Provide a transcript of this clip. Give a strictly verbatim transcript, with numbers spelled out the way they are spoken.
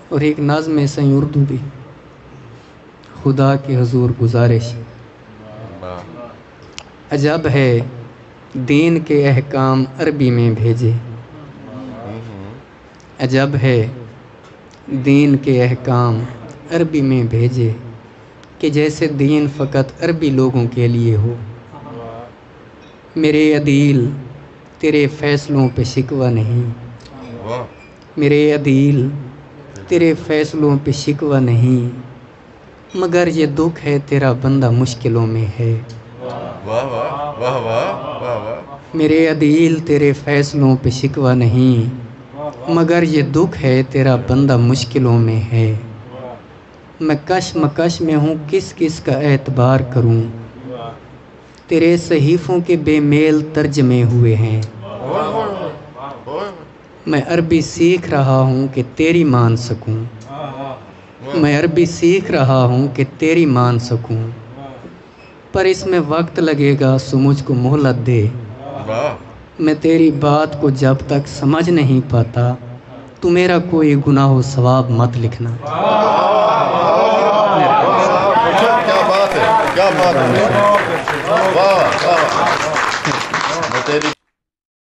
اور ایک نظم صحیح اردو بھی، خدا کے حضور گزارش، عجب ہے دین کے احکام عربی میں بھیجے، عجب ہے دین کے احکام عربی میں بھیجے، کہ جیسے دین فقط عربی لوگوں کے لیے ہو۔ میرے عدیل تیرے فیصلوں پہ شکوہ نہیں، میرے عدیل تیرے فیصلوں پہ شکوہ نہیں، مگر یہ دکھ ہے تیرا بندہ مشکلوں میں ہے۔ میرے عدیل تیرے فیصلوں پہ شکوہ نہیں، مگر یہ دکھ ہے تیرا بندہ مشکلوں میں ہے۔ میں کش مکش میں ہوں کس کس کا اعتبار کروں، تیرے صحیفوں کے بے میل ترجمے ہوئے ہیں۔ میں عربی سیکھ رہا ہوں کہ تیری مان سکوں، میں عربی سیکھ رہا ہوں کہ تیری مان سکوں، پر اس میں وقت لگے گا سو مجھ کو مہلت دے۔ میں تیری بات کو جب تک سمجھ نہیں پاتا تو میرا کوئی گناہ و ثواب مت لکھنا۔ کیا بات ہے، کیا بات ہے، واہ واہ۔